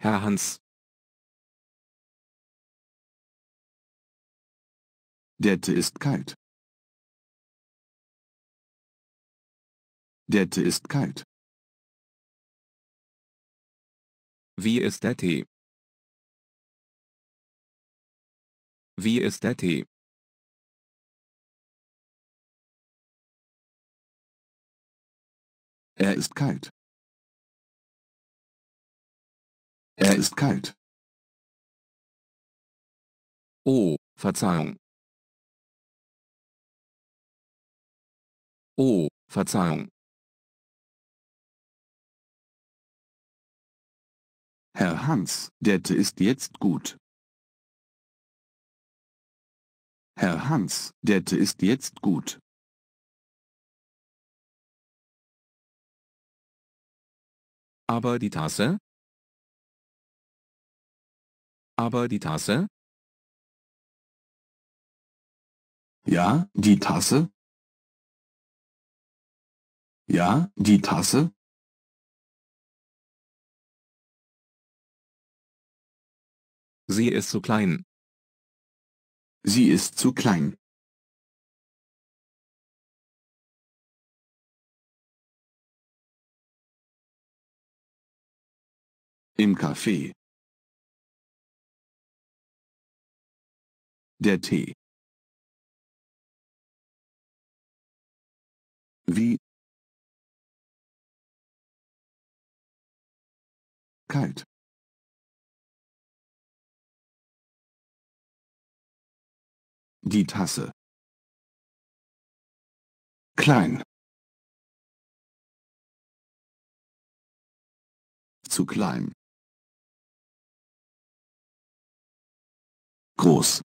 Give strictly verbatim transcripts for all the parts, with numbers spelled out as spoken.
Herr Hans. Der Tee ist kalt. Der Tee ist kalt. Wie ist der Tee? Wie ist der Tee? Er ist kalt. Er ist kalt. Oh, Verzeihung. Oh, Verzeihung. Herr Hans, der Tee ist jetzt gut. Herr Hans, der Tee ist jetzt gut. Aber die Tasse? Aber die Tasse? Ja, die Tasse? Ja, die Tasse? Sie ist zu klein. Sie ist zu klein. Im Café. Der Tee. Wie? Kalt. Die Tasse. Klein. Zu klein. Groß.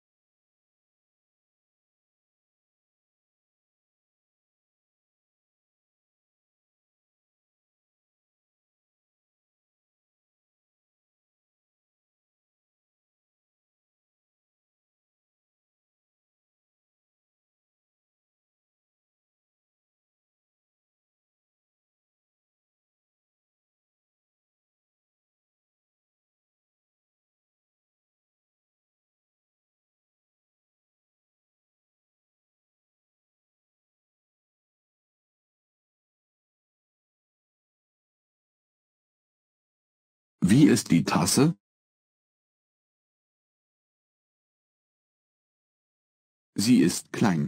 Wie ist die Tasse? Sie ist klein.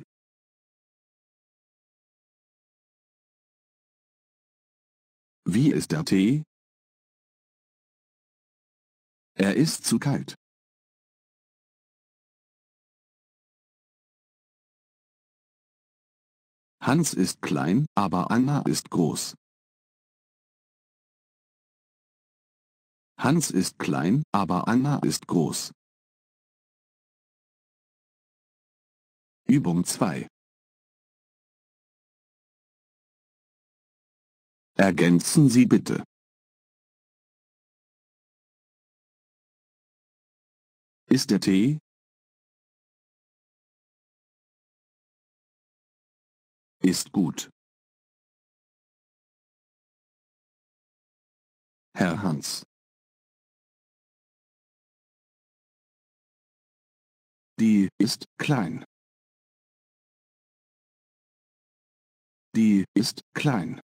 Wie ist der Tee? Er ist zu kalt. Hans ist klein, aber Anna ist groß. Hans ist klein, aber Anna ist groß. Übung zwei. Ergänzen Sie bitte. Ist der Tee? Ist gut. Herr Hans. Die ist klein. Die ist klein.